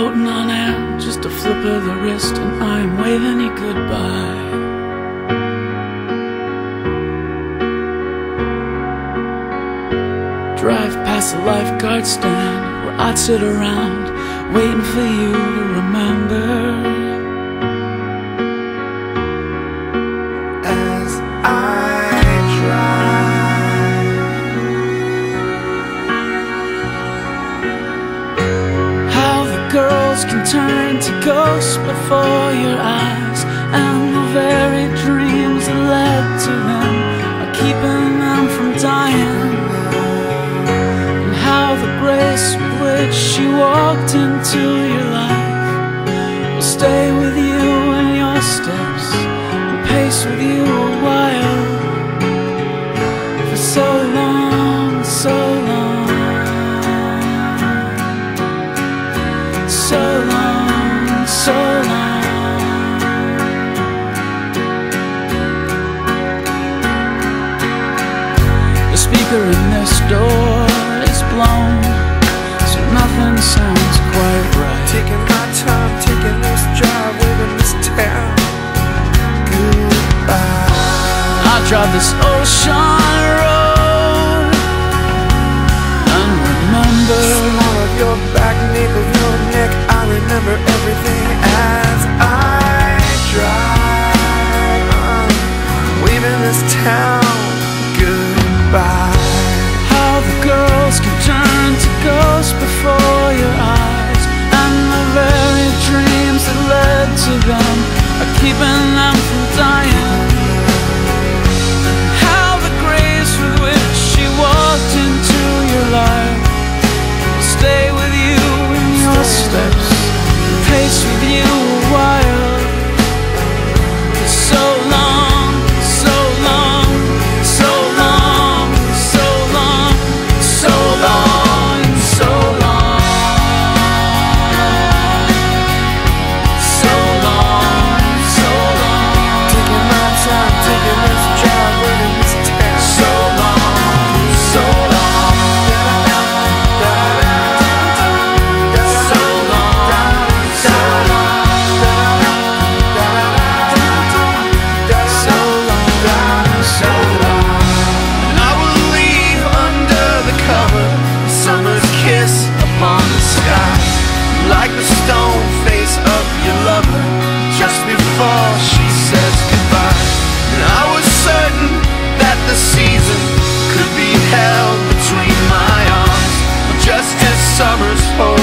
floating on air, just a flip of the wrist, and I'm waving you goodbye. Drive past the lifeguard stand where I'd sit around waiting for you to remember. As I drive, how the girls can turn to ghosts before your eyes, and the very dreams that led to them are keeping them from dying. The grace with which she walked into your life will stay with you in your steps and pace with you a while. For so long, so long, so long, so long. The speaker in this door is blown, so nothing sounds quite right. taking my time, taking this drive, waving this town goodbye. I drive this ocean road and remember the smell of your back, nape of your neck. I remember everything as I drive, waving this town goodbye. girls can turn to ghosts before your eyes, and the very dreams that led to them are keeping them from dying. How the grace with which she walked into your life will stay with you in your steps, pace with you a while. For so long, so long, so long, so long, so long, so long, so long, so long. Taking my time, taking this drive, waiting this town. So long, so long, so long, so long, so long. And I will leave under the cover a summer's kiss upon the sky, like the stone face of your lover just before she says goodbye. And I was certain that the season could be held between my arms, just as summer's